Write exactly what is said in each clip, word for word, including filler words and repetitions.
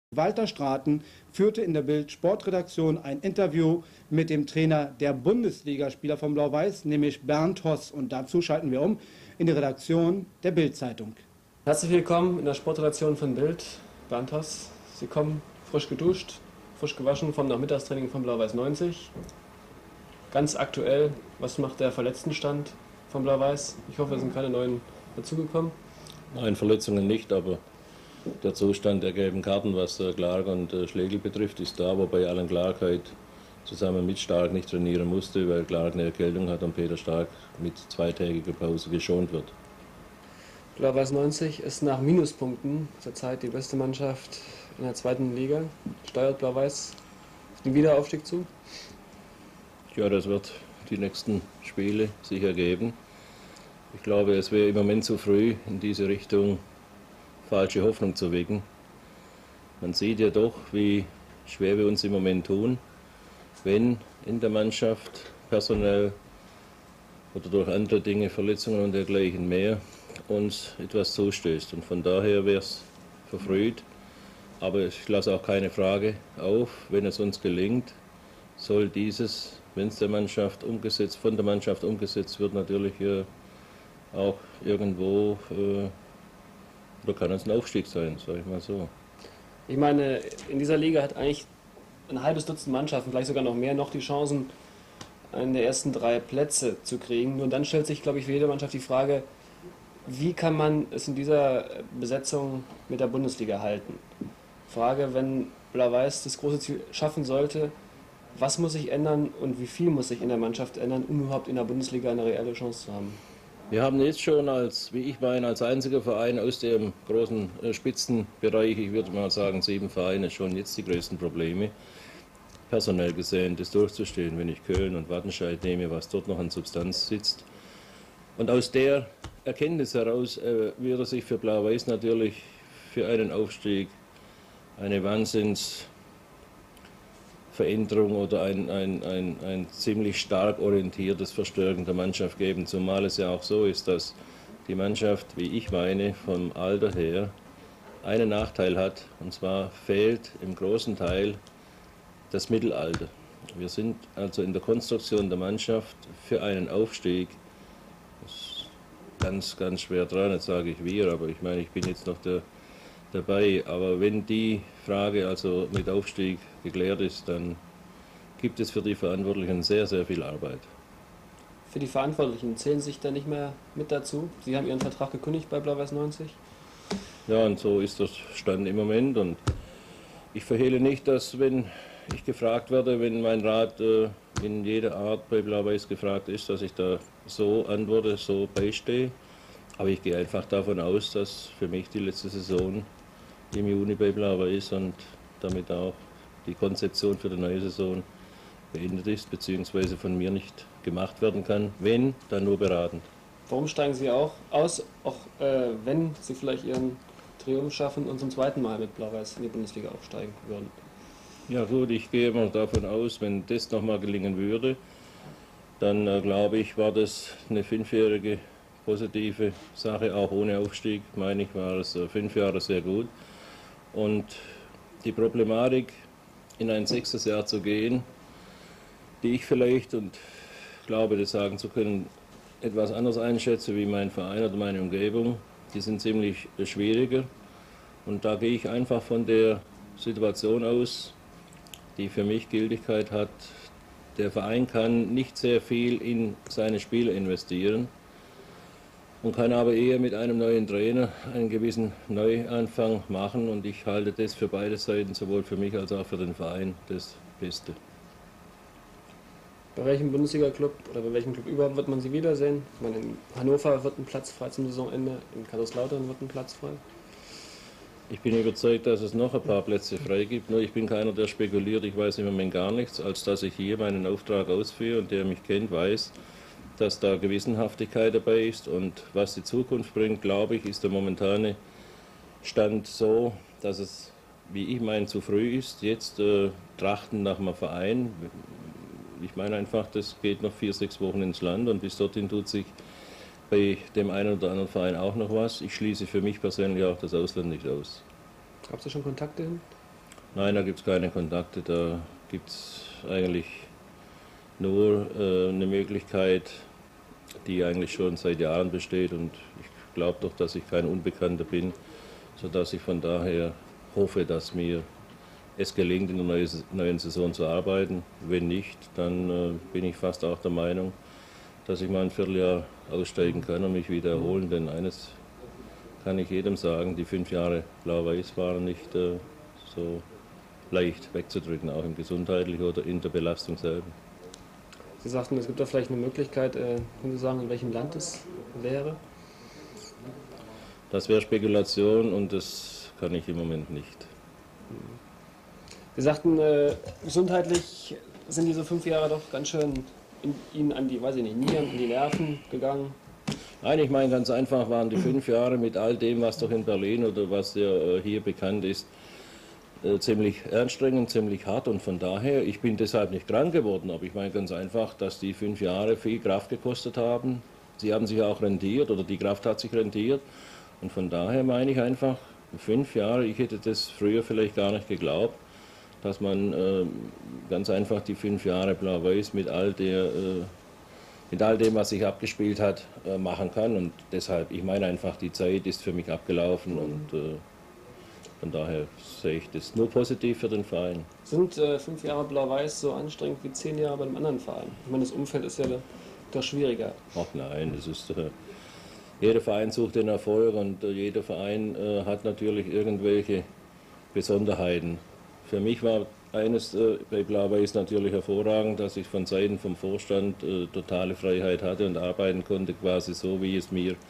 Walter Straten führte in der Bild-Sportredaktion ein Interview mit dem Trainer der Bundesligaspieler von Blau-Weiß, nämlich Bernd Hoss. Und dazu schalten wir um in die Redaktion der Bild-Zeitung. Herzlich willkommen in der Sportredaktion von Bild. Bernd Hoss, Sie kommen frisch geduscht, frisch gewaschen vom Nachmittagstraining von Blau-Weiß neunzig. Ganz aktuell, was macht der Verletztenstand von Blau-Weiß? Ich hoffe, es sind keine neuen dazugekommen. Nein, Verletzungen nicht, aber der Zustand der gelben Karten, was Clark und Schlegel betrifft, ist da, wobei Alan Clark halt zusammen mit Stark nicht trainieren musste, weil Clark eine Erkältung hat und Peter Stark mit zweitägiger Pause geschont wird. Blau-Weiß neunzig ist nach Minuspunkten zurzeit die beste Mannschaft in der zweiten Liga. Steuert Blau-Weiß auf den Wiederaufstieg zu? Ja, das wird die nächsten Spiele sich ergeben. Ich glaube, es wäre im Moment zu früh, in diese Richtung falsche Hoffnung zu wecken. Man sieht ja doch, wie schwer wir uns im Moment tun, wenn in der Mannschaft personell oder durch andere Dinge, Verletzungen und dergleichen mehr, uns etwas zustößt. Und von daher wäre es verfrüht. Aber ich lasse auch keine Frage auf, wenn es uns gelingt, soll dieses, wenn es der Mannschaft umgesetzt, von der Mannschaft umgesetzt wird, natürlich äh, auch irgendwo äh, oder kann es ein Aufstieg sein, sage ich mal so. Ich meine, in dieser Liga hat eigentlich ein halbes Dutzend Mannschaften, vielleicht sogar noch mehr, noch die Chancen, einen der ersten drei Plätze zu kriegen. Nur dann stellt sich, glaube ich, für jede Mannschaft die Frage, wie kann man es in dieser Besetzung mit der Bundesliga halten? Frage, wenn Blau-Weiß das große Ziel schaffen sollte, was muss sich ändern und wie viel muss sich in der Mannschaft ändern, um überhaupt in der Bundesliga eine reelle Chance zu haben? Wir haben jetzt schon als, wie ich meine, als einziger Verein aus dem großen Spitzenbereich, ich würde mal sagen sieben Vereine, schon jetzt die größten Probleme, personell gesehen, das durchzustehen, wenn ich Köln und Wattenscheid nehme, was dort noch an Substanz sitzt. Und aus der Erkenntnis heraus äh, würde sich für Blau-Weiß natürlich für einen Aufstieg eine Wahnsinns Veränderung oder ein, ein, ein, ein ziemlich stark orientiertes Verstärken der Mannschaft geben, zumal es ja auch so ist, dass die Mannschaft, wie ich meine, vom Alter her einen Nachteil hat, und zwar fehlt im großen Teil das Mittelalter. Wir sind also in der Konstruktion der Mannschaft für einen Aufstieg ganz, ganz schwer dran, jetzt sage ich wir, aber ich meine, ich bin jetzt noch der dabei, aber wenn die Frage also mit Aufstieg geklärt ist, dann gibt es für die Verantwortlichen sehr, sehr viel Arbeit. Für die Verantwortlichen zählen sich da nicht mehr mit dazu? Sie haben Ihren Vertrag gekündigt bei Blau-Weiß neunzig? Ja, und so ist das Stand im Moment und ich verhehle nicht, dass wenn ich gefragt werde, wenn mein Rat äh, in jeder Art bei Blau-Weiß gefragt ist, dass ich da so antworte, so beistehe. Aber ich gehe einfach davon aus, dass für mich die letzte Saison im Juni bei Blau-Weiß und damit auch die Konzeption für die neue Saison beendet ist, beziehungsweise von mir nicht gemacht werden kann, wenn, dann nur beratend. Warum steigen Sie auch aus, auch äh, wenn Sie vielleicht Ihren Triumph schaffen und zum zweiten Mal mit Blau-Weiß in die Bundesliga aufsteigen würden? Ja gut, ich gehe immer davon aus, wenn das nochmal gelingen würde, dann äh, glaube ich, war das eine fünfjährige positive Sache, auch ohne Aufstieg, meine ich, war es äh, fünf Jahre sehr gut. Und die Problematik, in ein sechstes Jahr zu gehen, die ich vielleicht, und glaube, das sagen zu können, etwas anders einschätze wie mein Verein oder meine Umgebung, die sind ziemlich schwieriger. Und da gehe ich einfach von der Situation aus, die für mich Gültigkeit hat. Der Verein kann nicht sehr viel in seine Spieler investieren und kann aber eher mit einem neuen Trainer einen gewissen Neuanfang machen. Und ich halte das für beide Seiten, sowohl für mich als auch für den Verein, das Beste. Bei welchem Bundesliga-Club oder bei welchem Club überhaupt wird man Sie wiedersehen? Ich meine, in Hannover wird ein Platz frei zum Saisonende, in Kaiserslautern wird ein Platz frei. Ich bin überzeugt, dass es noch ein paar Plätze frei gibt. Nur ich bin keiner, der spekuliert. Ich weiß im Moment gar nichts, als dass ich hier meinen Auftrag ausführe und der mich kennt, weiß, dass da Gewissenhaftigkeit dabei ist. Und was die Zukunft bringt, glaube ich, ist der momentane Stand so, dass es, wie ich meine, zu früh ist. Jetzt äh, trachten nach einem Verein. Ich meine einfach, das geht noch vier, sechs Wochen ins Land und bis dorthin tut sich bei dem einen oder anderen Verein auch noch was. Ich schließe für mich persönlich auch das Ausland nicht aus. Gab es da schon Kontakte hin? Nein, da gibt es keine Kontakte, da gibt es eigentlich nur äh, eine Möglichkeit, die eigentlich schon seit Jahren besteht, und ich glaube doch, dass ich kein Unbekannter bin, sodass ich von daher hoffe, dass mir es gelingt, in der neuen Saison zu arbeiten. Wenn nicht, dann äh, bin ich fast auch der Meinung, dass ich mal ein Vierteljahr aussteigen kann und mich wieder erholen, denn eines kann ich jedem sagen, die fünf Jahre Blau-Weiß waren nicht äh, so leicht wegzudrücken, auch im gesundheitlichen oder in der Belastung selber. Sie sagten, es gibt da vielleicht eine Möglichkeit, äh, können Sie sagen, in welchem Land es wäre? Das wäre Spekulation und das kann ich im Moment nicht. Sie sagten, äh, gesundheitlich sind diese fünf Jahre doch ganz schön in, Ihnen an die, weiß ich nicht, Nieren, an die Nerven gegangen. Nein, ich meine, ganz einfach waren die fünf Jahre mit all dem, was doch in Berlin oder was ja äh, hier bekannt ist, äh, ziemlich anstrengend, ziemlich hart, und von daher, ich bin deshalb nicht krank geworden, aber ich meine ganz einfach, dass die fünf Jahre viel Kraft gekostet haben. Sie haben sich auch rentiert, oder die Kraft hat sich rentiert, und von daher meine ich einfach, fünf Jahre, ich hätte das früher vielleicht gar nicht geglaubt, dass man äh, ganz einfach die fünf Jahre Blau-Weiß mit all der äh, mit all dem, was sich abgespielt hat, äh, machen kann. Und deshalb, ich meine einfach, die Zeit ist für mich abgelaufen, und äh, von daher sehe ich das nur positiv für den Verein. Sind äh, fünf Jahre Blau-Weiß so anstrengend wie zehn Jahre bei einem anderen Verein? Ich meine, das Umfeld ist ja doch schwieriger. Ach nein, das ist, äh, jeder Verein sucht den Erfolg, und äh, jeder Verein äh, hat natürlich irgendwelche Besonderheiten. Für mich war eines äh, bei Blau-Weiß natürlich hervorragend, dass ich von Seiten vom Vorstand äh, totale Freiheit hatte und arbeiten konnte, quasi so, wie es mir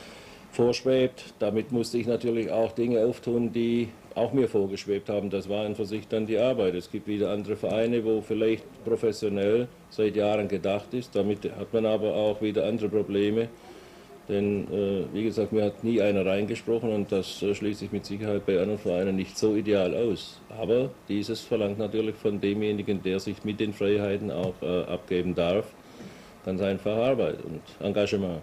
vorschwebt. Damit musste ich natürlich auch Dinge auftun, die auch mir vorgeschwebt haben. Das war in für sich dann die Arbeit. Es gibt wieder andere Vereine, wo vielleicht professionell seit Jahren gedacht ist. Damit hat man aber auch wieder andere Probleme. Denn, äh, wie gesagt, mir hat nie einer reingesprochen, und das äh, schließt sich mit Sicherheit bei anderen Vereinen nicht so ideal aus. Aber dieses verlangt natürlich von demjenigen, der sich mit den Freiheiten auch äh, abgeben darf, ganz einfach Arbeit und Engagement.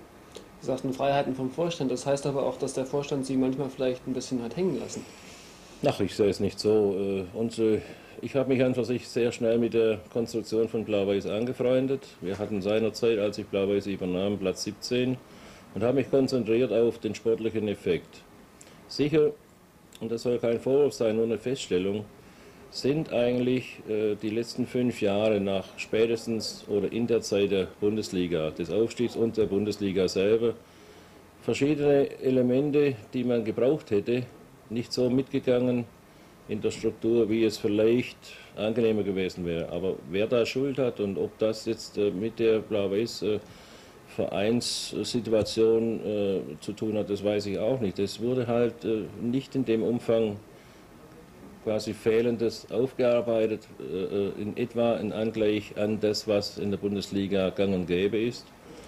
Sie sagten Freiheiten vom Vorstand, das heißt aber auch, dass der Vorstand Sie manchmal vielleicht ein bisschen hat hängen lassen. Ach, ich sehe es nicht so. Äh, unsere, ich habe mich an für sich sehr schnell mit der Konstruktion von Blau-Weiß angefreundet. Wir hatten seinerzeit, als ich Blau-Weiß übernahm, Platz siebzehn, und habe mich konzentriert auf den sportlichen Effekt. Sicher, und das soll kein Vorwurf sein, nur eine Feststellung, sind eigentlich äh, die letzten fünf Jahre nach spätestens oder in der Zeit der Bundesliga, des Aufstiegs und der Bundesliga selber, verschiedene Elemente, die man gebraucht hätte, nicht so mitgegangen in der Struktur, wie es vielleicht angenehmer gewesen wäre. Aber wer da Schuld hat und ob das jetzt äh, mit der Blau-Weiß äh, Vereinssituation äh, zu tun hat, das weiß ich auch nicht. Es wurde halt äh, nicht in dem Umfang quasi Fehlendes aufgearbeitet, äh, in etwa in Angleich an das, was in der Bundesliga gang und gäbe ist.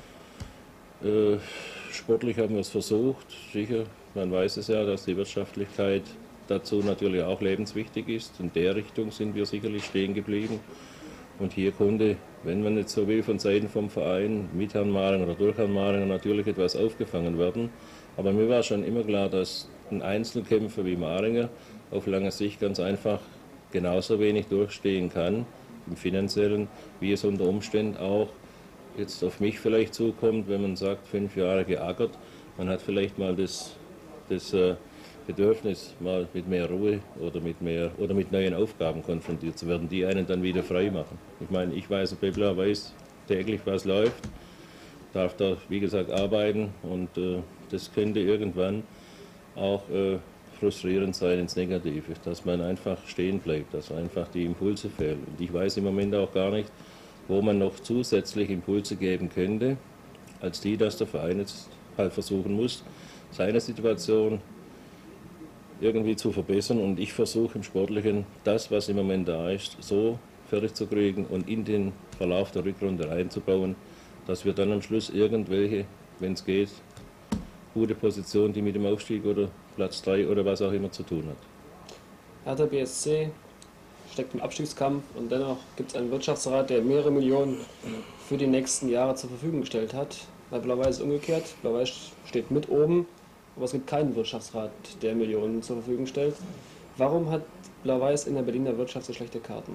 Äh, sportlich haben wir es versucht, sicher. Man weiß es ja, dass die Wirtschaftlichkeit dazu natürlich auch lebenswichtig ist. In der Richtung sind wir sicherlich stehen geblieben. Und hier konnte, wenn man nicht so will, von Seiten vom Verein mit Herrn Maringer oder durch Herrn Maringer natürlich etwas aufgefangen werden. Aber mir war schon immer klar, dass ein Einzelkämpfer wie Maringer auf lange Sicht ganz einfach genauso wenig durchstehen kann, im Finanziellen, wie es unter Umständen auch jetzt auf mich vielleicht zukommt, wenn man sagt, fünf Jahre geackert, man hat vielleicht mal das, das äh, Bedürfnis, mal mit mehr Ruhe oder mit, mehr, oder mit neuen Aufgaben konfrontiert zu werden, die einen dann wieder frei machen. Ich meine, ich weiß, bei Blau-Weiß täglich, was läuft, darf da, wie gesagt, arbeiten, und äh, das könnte irgendwann auch äh, frustrierend sein ins Negative, dass man einfach stehen bleibt, dass einfach die Impulse fehlen. Und ich weiß im Moment auch gar nicht, wo man noch zusätzlich Impulse geben könnte, als die, dass der Verein jetzt halt versuchen muss, seine Situation irgendwie zu verbessern. Und ich versuche im Sportlichen das, was im Moment da ist, so fertig zu kriegen und in den Verlauf der Rückrunde reinzubauen, dass wir dann am Schluss irgendwelche, wenn es geht, gute Position, die mit dem Aufstieg oder Platz drei oder was auch immer zu tun hat. Hertha B S C steckt im Abstiegskampf, und dennoch gibt es einen Wirtschaftsrat, der mehrere Millionen für die nächsten Jahre zur Verfügung gestellt hat. Bei Blau-Weiß ist umgekehrt. Blau-Weiß steht mit oben, aber es gibt keinen Wirtschaftsrat, der Millionen zur Verfügung stellt. Warum hat Blau-Weiß in der Berliner Wirtschaft so schlechte Karten?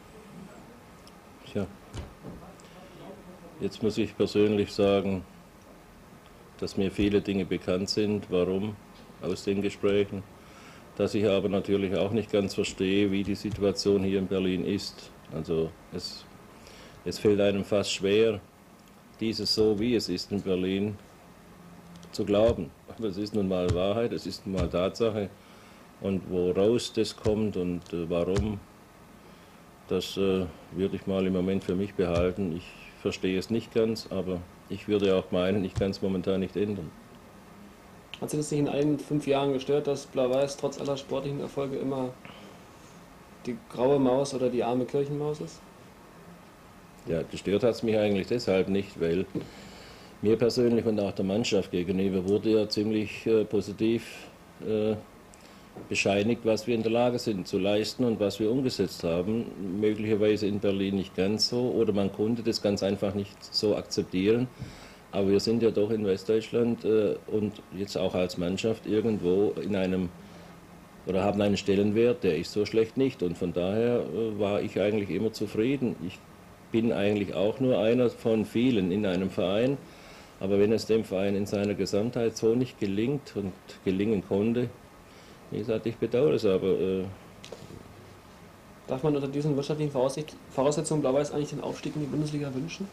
Tja, jetzt muss ich persönlich sagen, dass mir viele Dinge bekannt sind, warum, aus den Gesprächen, dass ich aber natürlich auch nicht ganz verstehe, wie die Situation hier in Berlin ist. Also es, es fällt einem fast schwer, dieses so, wie es ist in Berlin, zu glauben. Aber es ist nun mal Wahrheit, es ist nun mal Tatsache. Und woraus das kommt und äh, warum, das äh, würde ich mal im Moment für mich behalten. Ich verstehe es nicht ganz, aber ich würde auch meinen, ich kann es momentan nicht ändern. Hat Sie das nicht in allen fünf Jahren gestört, dass Blau-Weiß trotz aller sportlichen Erfolge immer die graue Maus oder die arme Kirchenmaus ist? Ja, gestört hat es mich eigentlich deshalb nicht, weil mir persönlich und auch der Mannschaft gegenüber wurde ja ziemlich äh, positiv äh, bescheinigt, was wir in der Lage sind zu leisten und was wir umgesetzt haben. Möglicherweise in Berlin nicht ganz so oder man konnte das ganz einfach nicht so akzeptieren. Aber wir sind ja doch in Westdeutschland äh, und jetzt auch als Mannschaft irgendwo in einem oder haben einen Stellenwert, der ist so schlecht nicht. Und von daher äh, war ich eigentlich immer zufrieden. Ich bin eigentlich auch nur einer von vielen in einem Verein. Aber wenn es dem Verein in seiner Gesamtheit so nicht gelingt und gelingen konnte, wie gesagt, ich bedauere es, aber... Äh Darf man unter diesen wirtschaftlichen Voraussetzungen Blau-Weiß eigentlich den Aufstieg in die Bundesliga wünschen?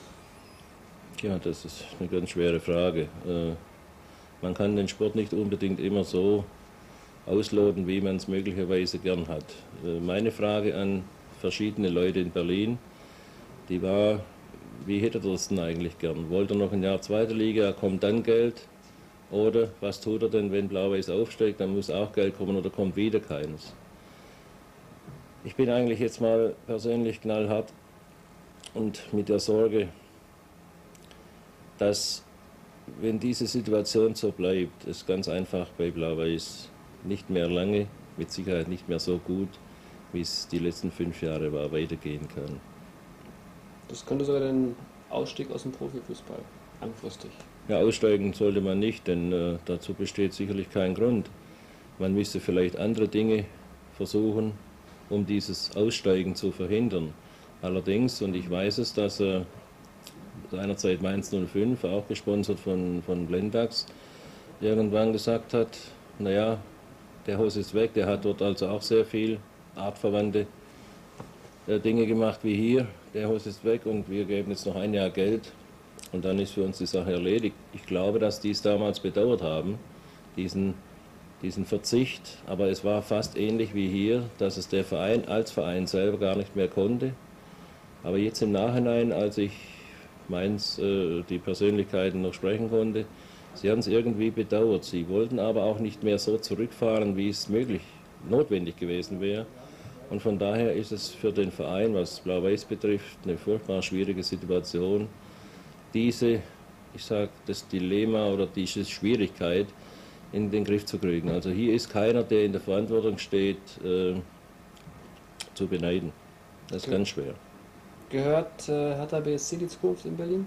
Ja, das ist eine ganz schwere Frage. Äh, man kann den Sport nicht unbedingt immer so ausloten, wie man es möglicherweise gern hat. Äh, meine Frage an verschiedene Leute in Berlin, die war, wie hätte er das denn eigentlich gern? Wollte er noch ein Jahr zweite Liga, kommt dann Geld? Oder was tut er denn, wenn Blau-Weiß aufsteigt, dann muss auch Geld kommen oder kommt wieder keines? Ich bin eigentlich jetzt mal persönlich knallhart und mit der Sorge, dass, wenn diese Situation so bleibt, es ganz einfach bei Blau-Weiß nicht mehr lange, mit Sicherheit nicht mehr so gut, wie es die letzten fünf Jahre war, weitergehen kann. Das könnte sogar den Ausstieg aus dem Profifußball langfristig. Ja, aussteigen sollte man nicht, denn äh, dazu besteht sicherlich kein Grund. Man müsste vielleicht andere Dinge versuchen, um dieses Aussteigen zu verhindern. Allerdings, und ich weiß es, dass äh, seinerzeit Mainz null fünf, auch gesponsert von, von Blendax, irgendwann gesagt hat, naja, der Hoss ist weg, der hat dort also auch sehr viel artverwandte äh, Dinge gemacht wie hier, der Hoss ist weg und wir geben jetzt noch ein Jahr Geld und dann ist für uns die Sache erledigt. Ich glaube, dass die es damals bedauert haben, diesen, diesen Verzicht, aber es war fast ähnlich wie hier, dass es der Verein als Verein selber gar nicht mehr konnte. Aber jetzt im Nachhinein, als ich Mainz äh, die Persönlichkeiten noch sprechen konnte, sie haben es irgendwie bedauert. Sie wollten aber auch nicht mehr so zurückfahren, wie es möglich, notwendig gewesen wäre. Und von daher ist es für den Verein, was Blau-Weiß betrifft, eine furchtbar schwierige Situation, diese, ich sage, das Dilemma oder diese Schwierigkeit in den Griff zu kriegen. Also hier ist keiner, der in der Verantwortung steht, äh, zu beneiden. Das ist okay. Ganz schwer. Gehört äh, Hertha B S C die Zukunft in Berlin?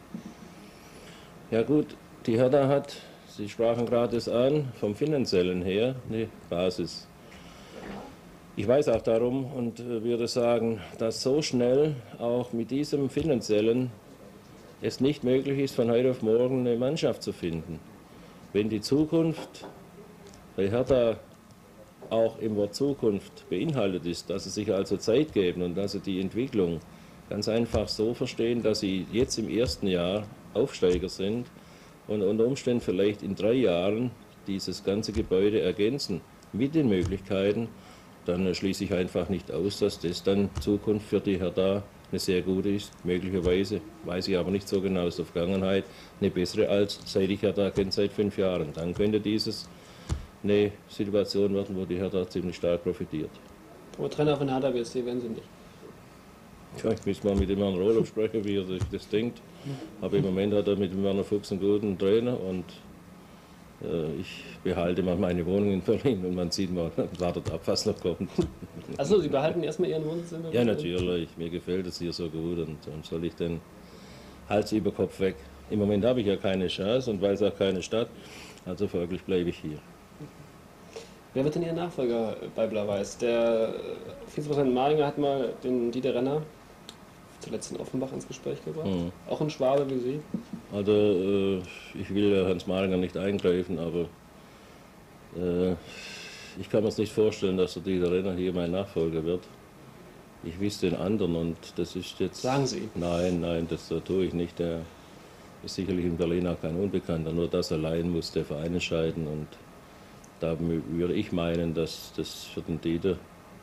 Ja gut, die Hertha hat, Sie sprachen gerade es an, vom Finanziellen her eine Basis. Ich weiß auch darum und würde sagen, dass so schnell auch mit diesem Finanziellen es nicht möglich ist, von heute auf morgen eine Mannschaft zu finden. Wenn die Zukunft bei Hertha auch im Wort Zukunft beinhaltet ist, dass sie sich also Zeit geben und dass sie die Entwicklung ganz einfach so verstehen, dass sie jetzt im ersten Jahr Aufsteiger sind und unter Umständen vielleicht in drei Jahren dieses ganze Gebäude ergänzen mit den Möglichkeiten, dann schließe ich einfach nicht aus, dass das dann Zukunft für die Hertha eine sehr gute ist. Möglicherweise, weiß ich aber nicht so genau aus der Vergangenheit, eine bessere als seit ich Hertha kenne, seit fünf Jahren. Dann könnte dieses eine Situation werden, wo die Hertha ziemlich stark profitiert. Aber Trainer von Hertha B S C werden Sie nicht? Ja, ich muss mal mit dem Herrn Roloff sprechen, wie er sich das denkt. Aber im Moment hat er mit dem Werner Fuchs einen guten Trainer und äh, ich behalte mal meine Wohnung in Berlin und man sieht mal, wartet ab, was noch kommt. Achso, Sie behalten erstmal Ihren Wohnsitz in Berlin? Ja, natürlich. Mir gefällt es hier so gut und, und soll ich denn Hals über Kopf weg. Im Moment habe ich ja keine Chance und weiß auch keine Stadt, also folglich bleibe ich hier. Wer wird denn Ihr Nachfolger bei Blau-Weiß? Der Vizepräsident Malinger hat mal den Dieter Renner, zuletzt in Offenbach, ins Gespräch gebracht. Mhm. Auch ein Schwabe wie Sie? Also äh, ich will ja Hans Malinger nicht eingreifen, aber äh, ich kann mir es nicht vorstellen, dass der Dieter Renner hier mein Nachfolger wird. Ich wüsste den anderen und das ist jetzt... Sagen Sie? Nein, nein, das äh, tue ich nicht. Der ist sicherlich in Berlin auch kein Unbekannter. Nur das allein muss der Verein entscheiden und da würde ich meinen, dass das für den Dieter,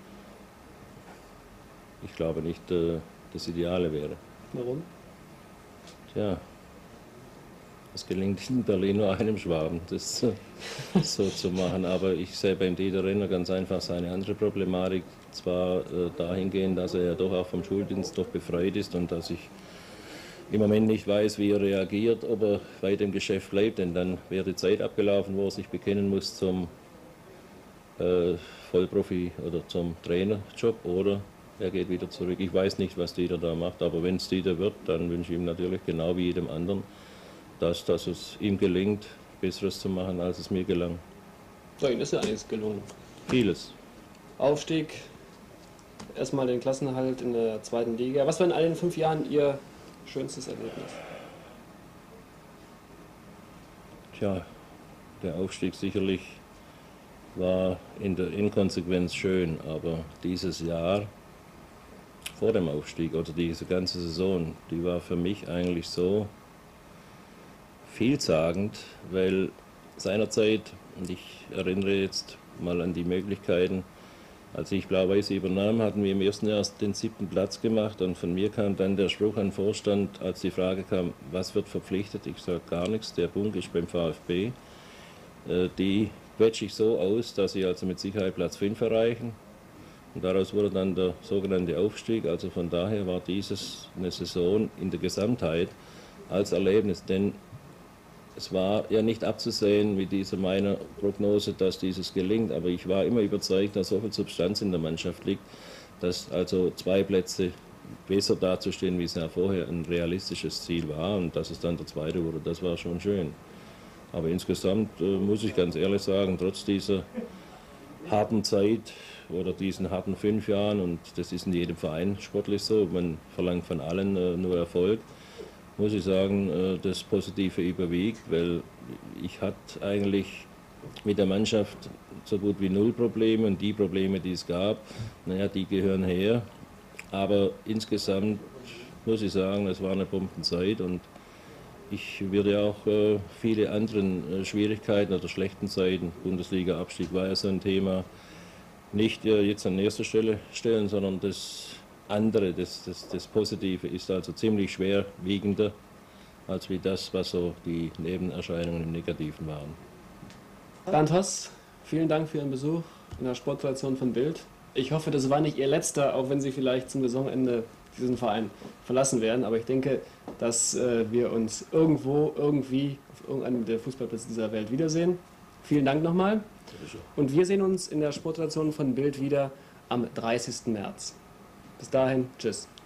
ich glaube nicht, äh, das Ideale wäre. Warum? Tja, es gelingt in Berlin nur einem Schwaben, das so zu machen. Aber ich sehe beim Dieter Renner ganz einfach seine andere Problematik. Zwar äh, dahingehend, dass er ja doch auch vom Schuldienst doch befreit ist und dass ich im Moment nicht weiß, wie er reagiert, ob er weiter im Geschäft bleibt, denn dann wäre die Zeit abgelaufen, wo er sich bekennen muss zum äh, Vollprofi oder zum Trainerjob oder er geht wieder zurück. Ich weiß nicht, was Dieter da macht, aber wenn es Dieter wird, dann wünsche ich ihm natürlich genau wie jedem anderen, dass, dass es ihm gelingt, Besseres zu machen, als es mir gelang. Ja, Ihnen ist ja einiges gelungen. Vieles. Aufstieg, erstmal den Klassenerhalt in der zweiten Liga. Was war in all den fünf Jahren Ihr schönstes Erlebnis? Tja, der Aufstieg sicherlich war in der Inkonsequenz schön, aber dieses Jahr vor dem Aufstieg oder diese ganze Saison, die war für mich eigentlich so vielsagend, weil seinerzeit, und ich erinnere jetzt mal an die Möglichkeiten, als ich Blau-Weiß übernahm, hatten wir im ersten Jahr den siebten Platz gemacht und von mir kam dann der Spruch an den Vorstand, als die Frage kam, was wird verpflichtet? Ich sage gar nichts, der Bunk ist beim VfB. Die quetsche ich so aus, dass sie also mit Sicherheit Platz fünf erreichen. Und daraus wurde dann der sogenannte Aufstieg. Also von daher war dieses eine Saison in der Gesamtheit als Erlebnis, denn es war ja nicht abzusehen mit dieser meiner Prognose, dass dieses gelingt, aber ich war immer überzeugt, dass so viel Substanz in der Mannschaft liegt, dass also zwei Plätze besser dazustehen, wie es ja vorher ein realistisches Ziel war und dass es dann der zweite wurde, das war schon schön. Aber insgesamt äh, muss ich ganz ehrlich sagen, trotz dieser harten Zeit oder diesen harten fünf Jahren, und das ist in jedem Verein sportlich so, man verlangt von allen äh, nur Erfolg, muss ich sagen, das Positive überwiegt, weil ich hatte eigentlich mit der Mannschaft so gut wie null Probleme und die Probleme, die es gab, naja, die gehören her. Aber insgesamt muss ich sagen, es war eine Bombenzeit und ich würde auch äh, viele andere Schwierigkeiten oder schlechten Zeiten, Bundesliga-Abstieg war ja so ein Thema, nicht äh, jetzt an erster Stelle stellen, sondern das andere, das, das, das Positive ist also ziemlich schwerwiegender als wie das, was so die Nebenerscheinungen im Negativen waren. Bernd Hoss, vielen Dank für Ihren Besuch in der Sportredaktion von Bild. Ich hoffe, das war nicht Ihr letzter, auch wenn Sie vielleicht zum Saisonende diesen Verein verlassen werden. Aber ich denke, dass äh, wir uns irgendwo, irgendwie auf irgendeinem der Fußballplätze dieser Welt wiedersehen. Vielen Dank nochmal. Und wir sehen uns in der Sportredaktion von Bild wieder am dreißigsten März. Bis dahin, tschüss.